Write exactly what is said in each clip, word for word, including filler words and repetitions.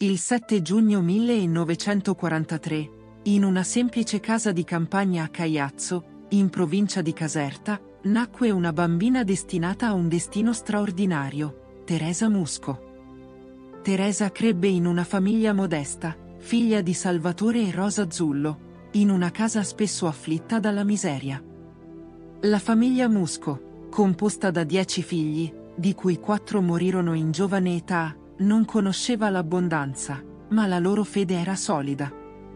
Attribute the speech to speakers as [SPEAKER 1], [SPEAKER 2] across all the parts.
[SPEAKER 1] Il sette giugno millenovecentoquarantatré, in una semplice casa di campagna a Caiazzo, in provincia di Caserta, nacque una bambina destinata a un destino straordinario, Teresa Musco. Teresa crebbe in una famiglia modesta, figlia di Salvatore e Rosa Zullo, in una casa spesso afflitta dalla miseria. La famiglia Musco, composta da dieci figli, di cui quattro morirono in giovane età, non conosceva l'abbondanza, ma la loro fede era solida.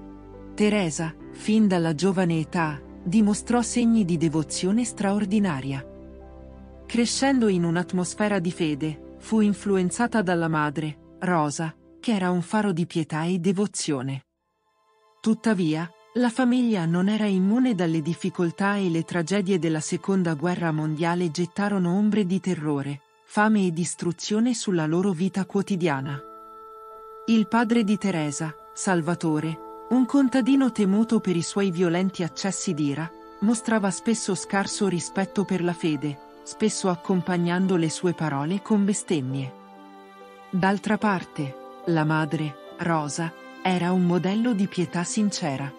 [SPEAKER 1] Teresa, fin dalla giovane età, dimostrò segni di devozione straordinaria. Crescendo in un'atmosfera di fede, fu influenzata dalla madre, Rosa, che era un faro di pietà e devozione. Tuttavia, la famiglia non era immune dalle difficoltà e le tragedie della Seconda Guerra Mondiale gettarono ombre di terrore, fame e distruzione sulla loro vita quotidiana. Il padre di Teresa, Salvatore, un contadino temuto per i suoi violenti accessi d'ira, mostrava spesso scarso rispetto per la fede, spesso accompagnando le sue parole con bestemmie. D'altra parte, la madre, Rosa, era un modello di pietà sincera.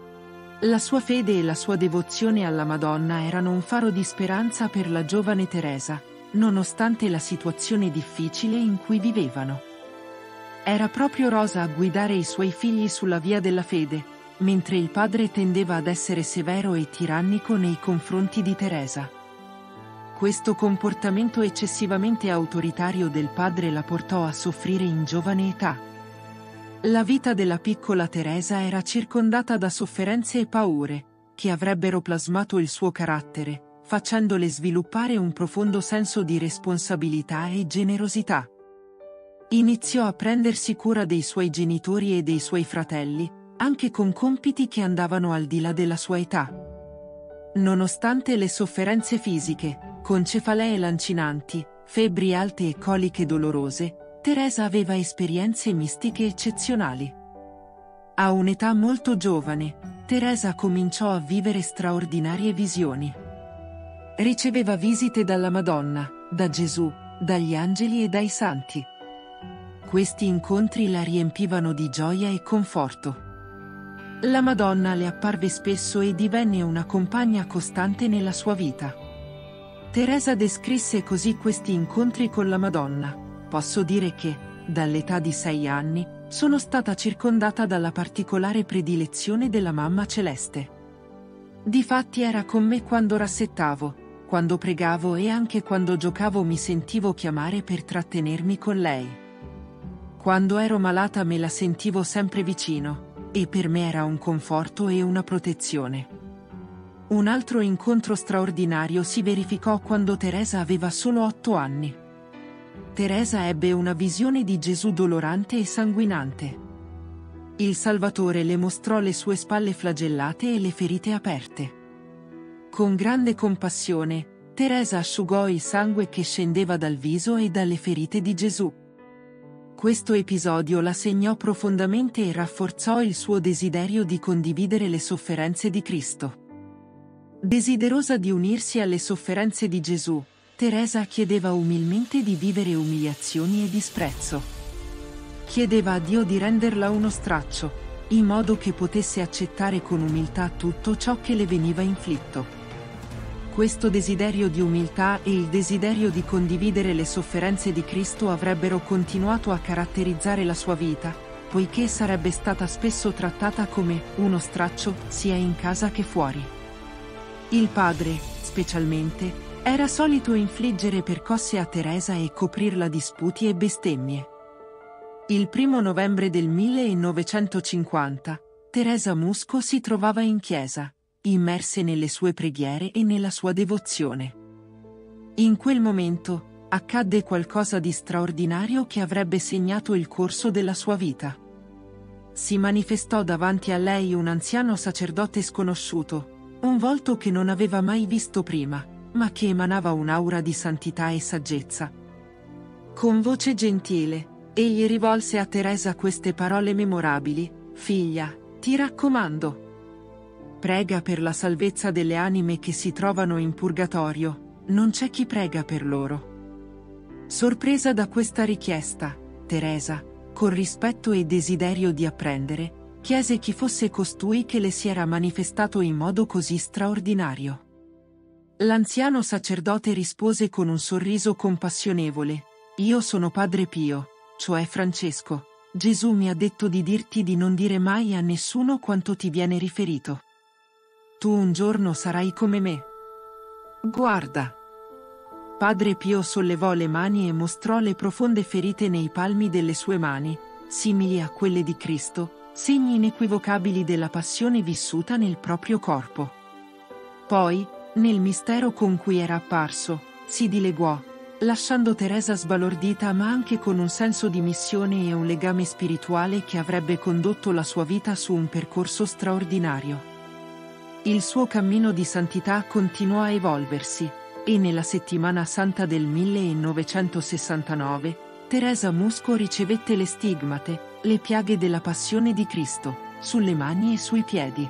[SPEAKER 1] La sua fede e la sua devozione alla Madonna erano un faro di speranza per la giovane Teresa, nonostante la situazione difficile in cui vivevano. Era proprio Rosa a guidare i suoi figli sulla via della fede, mentre il padre tendeva ad essere severo e tirannico nei confronti di Teresa. Questo comportamento eccessivamente autoritario del padre la portò a soffrire in giovane età. La vita della piccola Teresa era circondata da sofferenze e paure, che avrebbero plasmato il suo carattere, facendole sviluppare un profondo senso di responsabilità e generosità. Iniziò a prendersi cura dei suoi genitori e dei suoi fratelli, anche con compiti che andavano al di là della sua età. Nonostante le sofferenze fisiche, con cefalee lancinanti, febbri alte e coliche dolorose, Teresa aveva esperienze mistiche eccezionali. A un'età molto giovane, Teresa cominciò a vivere straordinarie visioni. Riceveva visite dalla Madonna, da Gesù, dagli angeli e dai santi. Questi incontri la riempivano di gioia e conforto. La Madonna le apparve spesso e divenne una compagna costante nella sua vita. Teresa descrisse così questi incontri con la Madonna: "Posso dire che, dall'età di sei anni, sono stata circondata dalla particolare predilezione della Mamma Celeste. Difatti era con me quando rassettavo, quando pregavo e anche quando giocavo mi sentivo chiamare per trattenermi con lei. Quando ero malata me la sentivo sempre vicino, e per me era un conforto e una protezione." Un altro incontro straordinario si verificò quando Teresa aveva solo otto anni. Teresa ebbe una visione di Gesù dolorante e sanguinante. Il Salvatore le mostrò le sue spalle flagellate e le ferite aperte. Con grande compassione, Teresa asciugò il sangue che scendeva dal viso e dalle ferite di Gesù. Questo episodio la segnò profondamente e rafforzò il suo desiderio di condividere le sofferenze di Cristo. Desiderosa di unirsi alle sofferenze di Gesù, Teresa chiedeva umilmente di vivere umiliazioni e disprezzo. Chiedeva a Dio di renderla uno straccio, in modo che potesse accettare con umiltà tutto ciò che le veniva inflitto. Questo desiderio di umiltà e il desiderio di condividere le sofferenze di Cristo avrebbero continuato a caratterizzare la sua vita, poiché sarebbe stata spesso trattata come uno straccio, sia in casa che fuori. Il padre, specialmente, era solito infliggere percosse a Teresa e coprirla di sputi e bestemmie. Il primo novembre del millenovecentocinquanta, Teresa Musco si trovava in chiesa, immerse nelle sue preghiere e nella sua devozione. In quel momento, accadde qualcosa di straordinario che avrebbe segnato il corso della sua vita. Si manifestò davanti a lei un anziano sacerdote sconosciuto, un volto che non aveva mai visto prima, ma che emanava un'aura di santità e saggezza. Con voce gentile, egli rivolse a Teresa queste parole memorabili: "Figlia, ti raccomando, prega per la salvezza delle anime che si trovano in purgatorio, non c'è chi prega per loro." Sorpresa da questa richiesta, Teresa, con rispetto e desiderio di apprendere, chiese chi fosse costui che le si era manifestato in modo così straordinario. L'anziano sacerdote rispose con un sorriso compassionevole: «Io sono Padre Pio, cioè Francesco. Gesù mi ha detto di dirti di non dire mai a nessuno quanto ti viene riferito. Tu un giorno sarai come me. Guarda». Padre Pio sollevò le mani e mostrò le profonde ferite nei palmi delle sue mani, simili a quelle di Cristo, segni inequivocabili della passione vissuta nel proprio corpo. Poi, nel mistero con cui era apparso, si dileguò, lasciando Teresa sbalordita ma anche con un senso di missione e un legame spirituale che avrebbe condotto la sua vita su un percorso straordinario. Il suo cammino di santità continuò a evolversi, e nella settimana santa del millenovecentosessantanove, Teresa Musco ricevette le stigmate, le piaghe della passione di Cristo, sulle mani e sui piedi.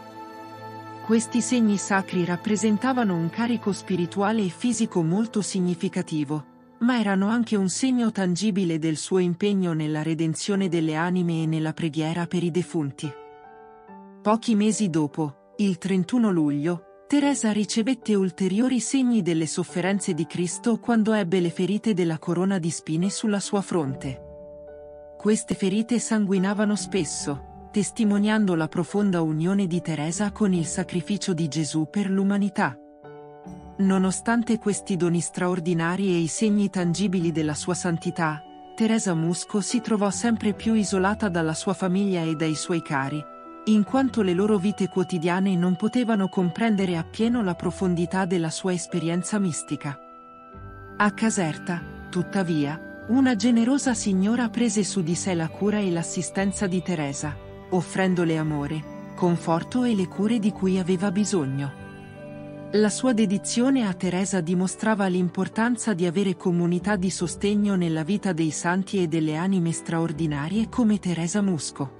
[SPEAKER 1] Questi segni sacri rappresentavano un carico spirituale e fisico molto significativo, ma erano anche un segno tangibile del suo impegno nella redenzione delle anime e nella preghiera per i defunti. Pochi mesi dopo, il trentuno luglio, Teresa ricevette ulteriori segni delle sofferenze di Cristo quando ebbe le ferite della corona di spine sulla sua fronte. Queste ferite sanguinavano spesso, testimoniando la profonda unione di Teresa con il sacrificio di Gesù per l'umanità. Nonostante questi doni straordinari e i segni tangibili della sua santità, Teresa Musco si trovò sempre più isolata dalla sua famiglia e dai suoi cari, in quanto le loro vite quotidiane non potevano comprendere appieno la profondità della sua esperienza mistica. A Caserta, tuttavia, una generosa signora prese su di sé la cura e l'assistenza di Teresa, offrendole amore, conforto e le cure di cui aveva bisogno. La sua dedizione a Teresa dimostrava l'importanza di avere comunità di sostegno nella vita dei santi e delle anime straordinarie come Teresa Musco.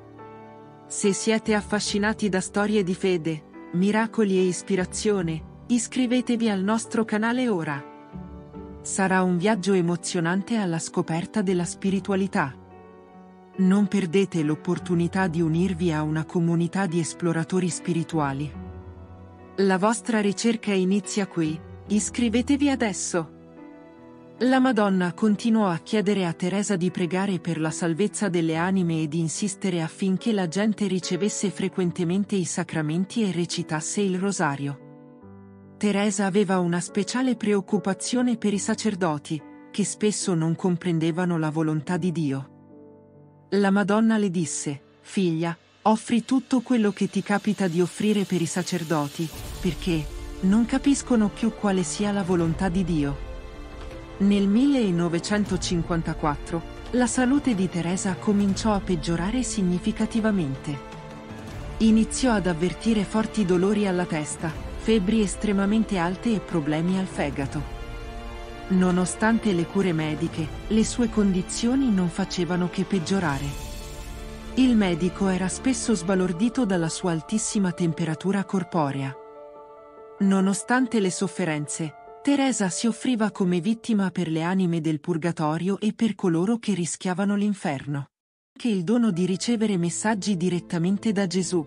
[SPEAKER 1] Se siete affascinati da storie di fede, miracoli e ispirazione, iscrivetevi al nostro canale ora. Sarà un viaggio emozionante alla scoperta della spiritualità. Non perdete l'opportunità di unirvi a una comunità di esploratori spirituali. La vostra ricerca inizia qui, iscrivetevi adesso! La Madonna continuò a chiedere a Teresa di pregare per la salvezza delle anime e di insistere affinché la gente ricevesse frequentemente i sacramenti e recitasse il rosario. Teresa aveva una speciale preoccupazione per i sacerdoti, che spesso non comprendevano la volontà di Dio. La Madonna le disse: «Figlia, offri tutto quello che ti capita di offrire per i sacerdoti, perché non capiscono più quale sia la volontà di Dio». Nel millenovecentocinquantaquattro, la salute di Teresa cominciò a peggiorare significativamente. Iniziò ad avvertire forti dolori alla testa, febbri estremamente alte e problemi al fegato. Nonostante le cure mediche, le sue condizioni non facevano che peggiorare. Il medico era spesso sbalordito dalla sua altissima temperatura corporea. Nonostante le sofferenze, Teresa si offriva come vittima per le anime del purgatorio e per coloro che rischiavano l'inferno. Che il dono di ricevere messaggi direttamente da Gesù.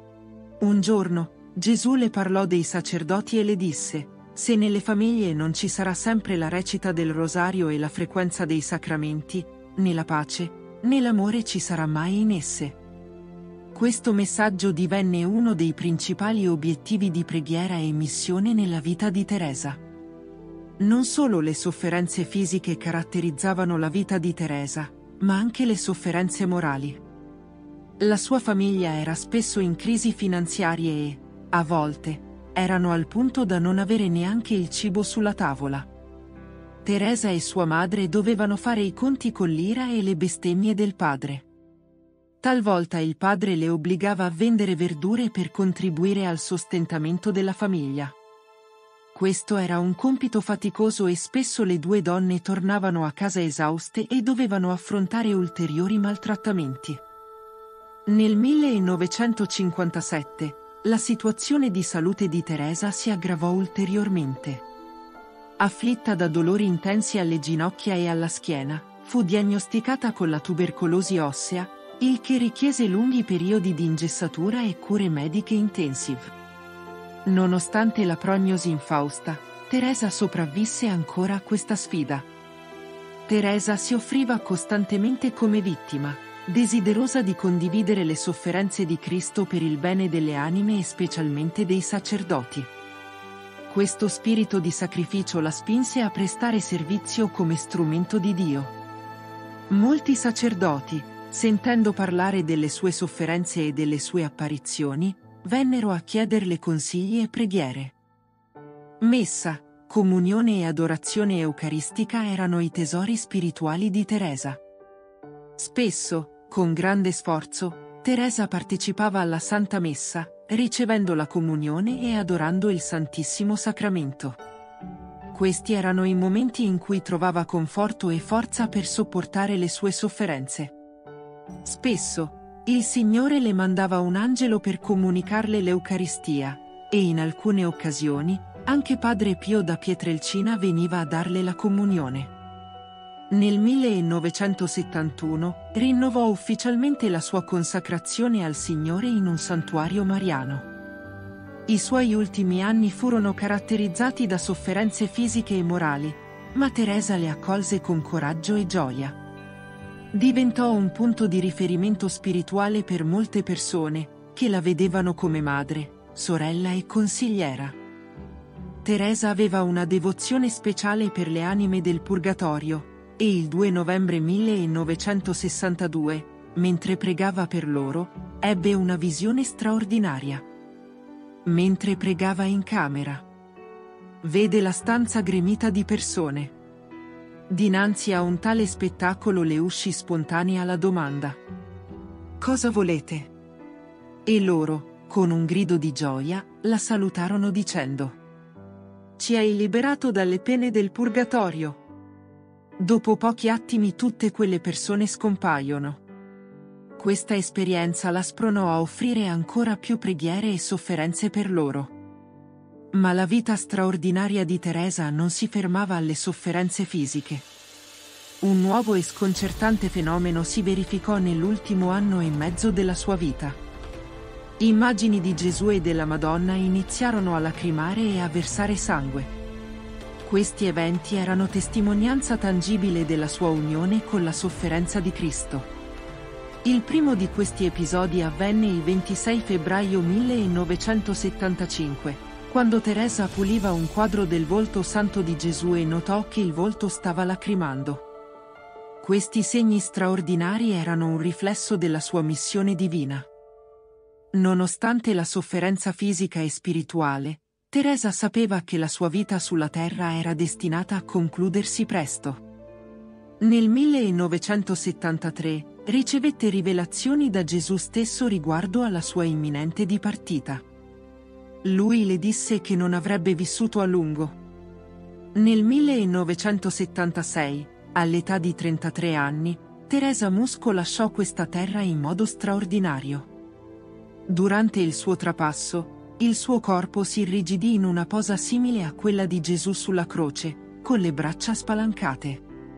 [SPEAKER 1] Un giorno, Gesù le parlò dei sacerdoti e le disse: «Se nelle famiglie non ci sarà sempre la recita del rosario e la frequenza dei sacramenti, né la pace, né l'amore ci sarà mai in esse». Questo messaggio divenne uno dei principali obiettivi di preghiera e missione nella vita di Teresa. Non solo le sofferenze fisiche caratterizzavano la vita di Teresa, ma anche le sofferenze morali. La sua famiglia era spesso in crisi finanziarie e, a volte, erano al punto da non avere neanche il cibo sulla tavola. Teresa e sua madre dovevano fare i conti con l'ira e le bestemmie del padre. Talvolta il padre le obbligava a vendere verdure per contribuire al sostentamento della famiglia. Questo era un compito faticoso e spesso le due donne tornavano a casa esauste e dovevano affrontare ulteriori maltrattamenti. Nel millenovecentocinquantasette, la situazione di salute di Teresa si aggravò ulteriormente. Afflitta da dolori intensi alle ginocchia e alla schiena, fu diagnosticata con la tubercolosi ossea, il che richiese lunghi periodi di ingessatura e cure mediche intensive. Nonostante la prognosi infausta, Teresa sopravvisse ancora a questa sfida. Teresa si offriva costantemente come vittima, desiderosa di condividere le sofferenze di Cristo per il bene delle anime e specialmente dei sacerdoti. Questo spirito di sacrificio la spinse a prestare servizio come strumento di Dio. Molti sacerdoti, sentendo parlare delle sue sofferenze e delle sue apparizioni, vennero a chiederle consigli e preghiere. Messa, comunione e adorazione eucaristica erano i tesori spirituali di Teresa. Spesso, con grande sforzo, Teresa partecipava alla Santa Messa, ricevendo la comunione e adorando il Santissimo Sacramento. Questi erano i momenti in cui trovava conforto e forza per sopportare le sue sofferenze. Spesso, il Signore le mandava un angelo per comunicarle l'Eucaristia, e in alcune occasioni, anche Padre Pio da Pietrelcina veniva a darle la comunione. Nel millenovecentosettantuno, rinnovò ufficialmente la sua consacrazione al Signore in un santuario mariano. I suoi ultimi anni furono caratterizzati da sofferenze fisiche e morali, ma Teresa le accolse con coraggio e gioia. Diventò un punto di riferimento spirituale per molte persone, che la vedevano come madre, sorella e consigliera. Teresa aveva una devozione speciale per le anime del Purgatorio, e il due novembre millenovecentosessantadue, mentre pregava per loro, ebbe una visione straordinaria. Mentre pregava in camera, vede la stanza gremita di persone. Dinanzi a un tale spettacolo le uscì spontanea la domanda: «Cosa volete?» E loro, con un grido di gioia, la salutarono dicendo: «Ci hai liberato dalle pene del Purgatorio». Dopo pochi attimi tutte quelle persone scompaiono. Questa esperienza la spronò a offrire ancora più preghiere e sofferenze per loro. Ma la vita straordinaria di Teresa non si fermava alle sofferenze fisiche. Un nuovo e sconcertante fenomeno si verificò nell'ultimo anno e mezzo della sua vita. Immagini di Gesù e della Madonna iniziarono a lacrimare e a versare sangue. Questi eventi erano testimonianza tangibile della sua unione con la sofferenza di Cristo. Il primo di questi episodi avvenne il ventisei febbraio millenovecentosettantacinque, quando Teresa puliva un quadro del volto santo di Gesù e notò che il volto stava lacrimando. Questi segni straordinari erano un riflesso della sua missione divina. Nonostante la sofferenza fisica e spirituale, Teresa sapeva che la sua vita sulla terra era destinata a concludersi presto. Nel millenovecentosettantatré ricevette rivelazioni da Gesù stesso riguardo alla sua imminente dipartita. Lui le disse che non avrebbe vissuto a lungo. Nel millenovecentosettantasei, all'età di trentatré anni, Teresa Musco lasciò questa terra in modo straordinario. Durante il suo trapasso, il suo corpo si irrigidì in una posa simile a quella di Gesù sulla croce, con le braccia spalancate.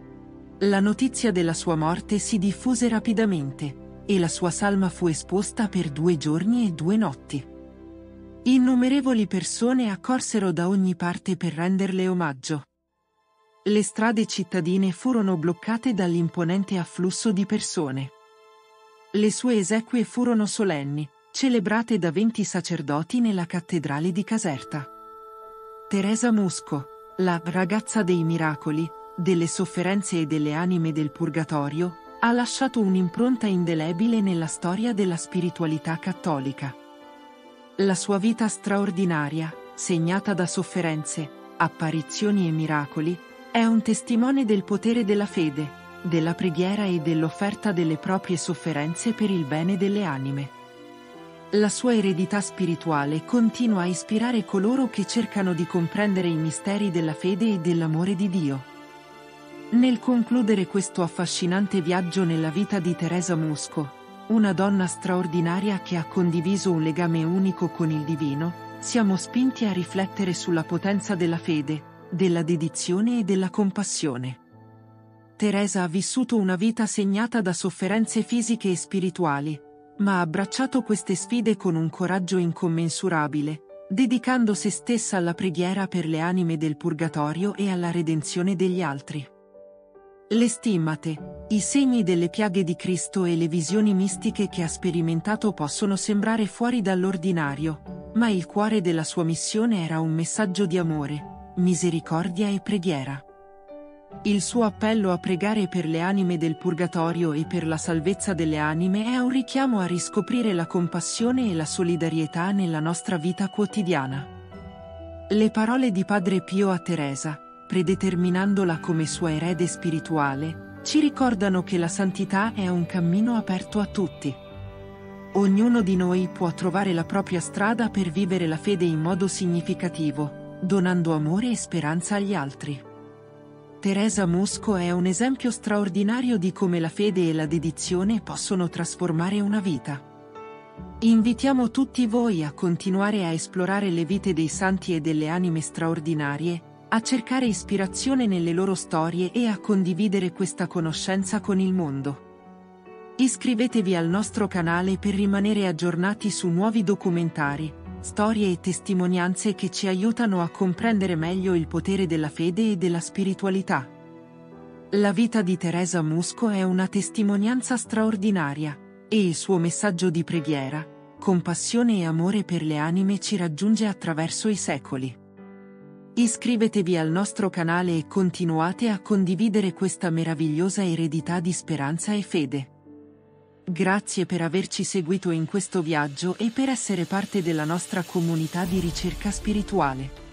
[SPEAKER 1] La notizia della sua morte si diffuse rapidamente, e la sua salma fu esposta per due giorni e due notti. Innumerevoli persone accorsero da ogni parte per renderle omaggio. Le strade cittadine furono bloccate dall'imponente afflusso di persone. Le sue esequie furono solenni, celebrate da venti sacerdoti nella cattedrale di Caserta. Teresa Musco, la ragazza dei miracoli, delle sofferenze e delle anime del Purgatorio, ha lasciato un'impronta indelebile nella storia della spiritualità cattolica. La sua vita straordinaria, segnata da sofferenze, apparizioni e miracoli, è un testimone del potere della fede, della preghiera e dell'offerta delle proprie sofferenze per il bene delle anime. La sua eredità spirituale continua a ispirare coloro che cercano di comprendere i misteri della fede e dell'amore di Dio. Nel concludere questo affascinante viaggio nella vita di Teresa Musco, una donna straordinaria che ha condiviso un legame unico con il divino, siamo spinti a riflettere sulla potenza della fede, della dedizione e della compassione. Teresa ha vissuto una vita segnata da sofferenze fisiche e spirituali, ma ha abbracciato queste sfide con un coraggio incommensurabile, dedicando se stessa alla preghiera per le anime del purgatorio e alla redenzione degli altri. Le stimmate, i segni delle piaghe di Cristo e le visioni mistiche che ha sperimentato possono sembrare fuori dall'ordinario, ma il cuore della sua missione era un messaggio di amore, misericordia e preghiera. Il suo appello a pregare per le anime del purgatorio e per la salvezza delle anime è un richiamo a riscoprire la compassione e la solidarietà nella nostra vita quotidiana. Le parole di Padre Pio a Teresa, predeterminandola come sua erede spirituale, ci ricordano che la santità è un cammino aperto a tutti. Ognuno di noi può trovare la propria strada per vivere la fede in modo significativo, donando amore e speranza agli altri. Teresa Musco è un esempio straordinario di come la fede e la dedizione possono trasformare una vita. Invitiamo tutti voi a continuare a esplorare le vite dei santi e delle anime straordinarie, a cercare ispirazione nelle loro storie e a condividere questa conoscenza con il mondo. Iscrivetevi al nostro canale per rimanere aggiornati su nuovi documentari, storie e testimonianze che ci aiutano a comprendere meglio il potere della fede e della spiritualità. La vita di Teresa Musco è una testimonianza straordinaria, e il suo messaggio di preghiera, compassione e amore per le anime ci raggiunge attraverso i secoli. Iscrivetevi al nostro canale e continuate a condividere questa meravigliosa eredità di speranza e fede. Grazie per averci seguito in questo viaggio e per essere parte della nostra comunità di ricerca spirituale.